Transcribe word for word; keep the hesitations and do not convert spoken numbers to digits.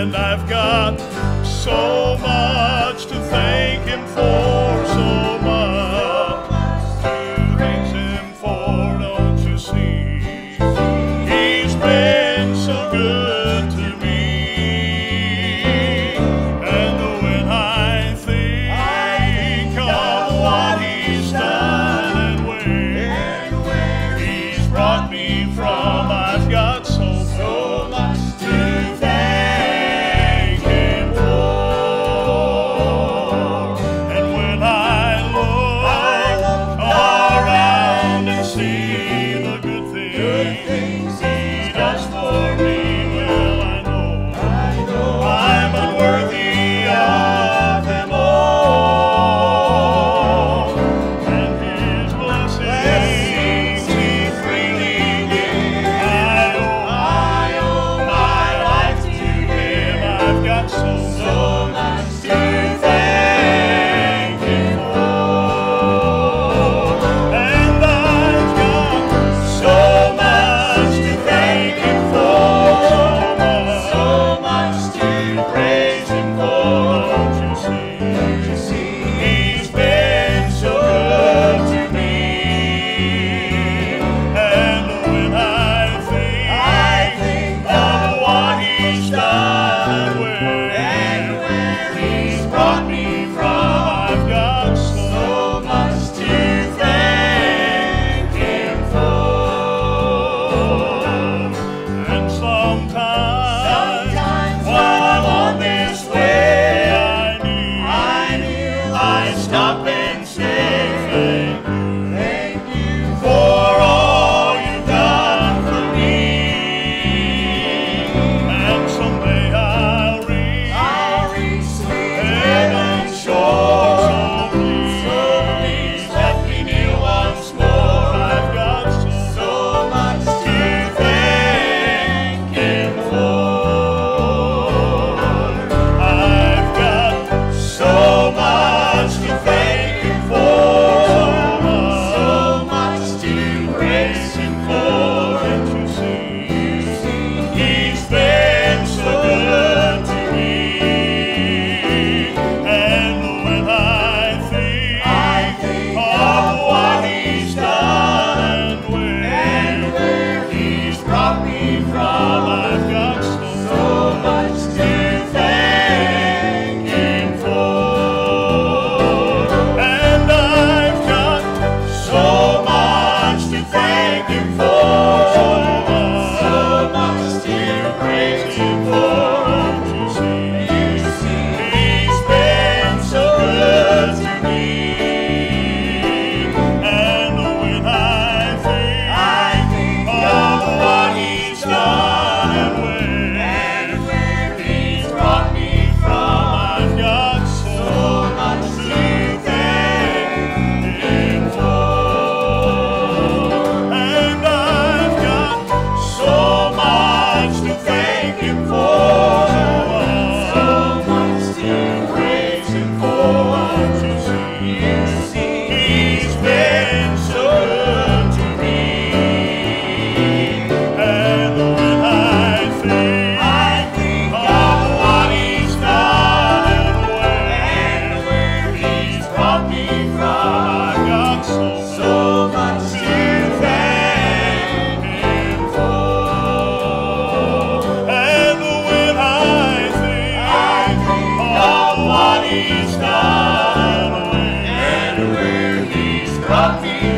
and I've got so much to thank Him for, so much to praise Him for, don't you see? He's been so good to me, and when I think of what He's done and where He's brought me from, I've got so, so much to thank Him for. And when I look around and see the good things He does for me, well, I know I'm unworthy of them all, and His blessings He freely gives. I owe my life to Him. I've got so, so much to thank Him for, and I've got so much to thank Him for, so much to praise Him for, don't you see? He's been so good to me, and when I think of what He's done and where He's brought me from, I've got so much to thank Him for. And sometimes while on this way, I kneel, I stop and say thank you for all You've done for me. And someday I'll reach heaven's shore, so please let me kneel once more. I've got so much to thank Him for. I've got so much to thank Him for, so much to praise Him for, don't you see? He's been so good to me, and when I think of what He's done and where He's brought me from, I've got so, so much to thank Him for, and I've got so much to thank Him for, so much to praise Him for, don't you see? He's been so good to me, and when I think of what He's done and where He's brought me from, I've got so much to thank Him for, and I've got so much to thank Him for, so much to praise Him for, don't you see? He's been so good to me, and when I think of what He's done and where He's brought me from, I've got so, so much to thank Him for. And when I think of what He's done and where He's brought me